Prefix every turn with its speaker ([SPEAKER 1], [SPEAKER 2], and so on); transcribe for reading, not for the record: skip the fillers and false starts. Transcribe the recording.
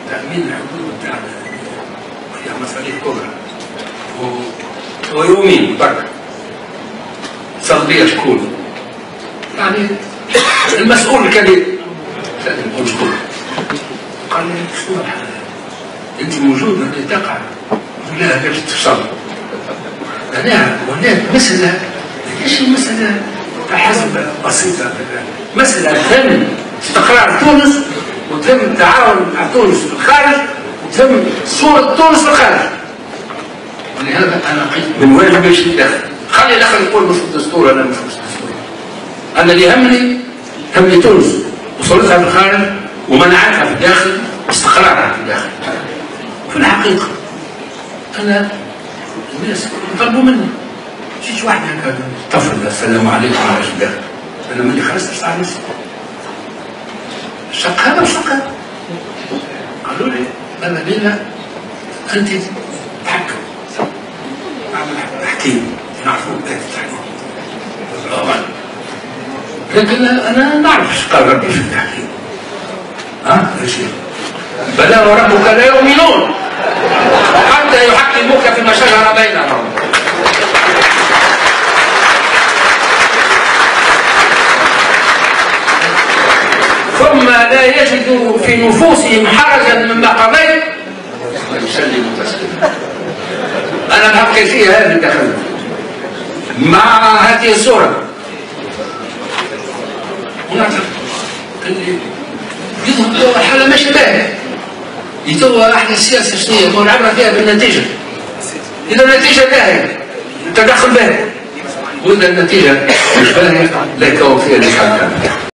[SPEAKER 1] تأمين الحدود بتاعنا فيها مسؤولية كبرى ويومين برك صلبية شكون يعني المسؤول الكبير لازم نقول شكون قال لي شنو انت موجود اللي تقع لا باش تفصل هنا مسألة ليش المسألة حسب بسيطة مسألة تهم استقرار تونس وتهم تعاون مع تونس في الخارج وتهم صورة تونس في الخارج ولهذا أنا قلت من واجبي باش يتدخل خلي الأخ يقول مش في الدستور أنا مش في الدستور أنا اللي يهمني تونس وصورتها في الخارج ومناعتها في الداخل واستقرارها في الداخل في الحقيقة أنا الناس يطلبوا مني جيت واحد هكا طفل السلام عليكم ورحمة الله أنا ملي خرجت صار نفسي الشق هذا والشق هذا قالوا لي أنا لينا أنت تحكم حكيم نعرفوك كيف تحكم الله أعلم لكن أنا نعرف ايش قال ربي في التحكيم يا شيخ بلى وربك لا يؤمنون حتى يحكموك فيما شجر بينهم ثم لا يجدوا في نفوسهم حرجا مما قضيت ويسلموا تسليما. انا بحكي فيها هذه التخلف مع هذه الصوره اللي يظهر توا الحاله ماشيه باهيه يتوا احنا السياسه شنو هي؟ العبره فيها بالنتيجه. اذا النتيجه باهيه تدخل باهي واذا النتيجه مش باهيه لا يكون فيها اللي حكم.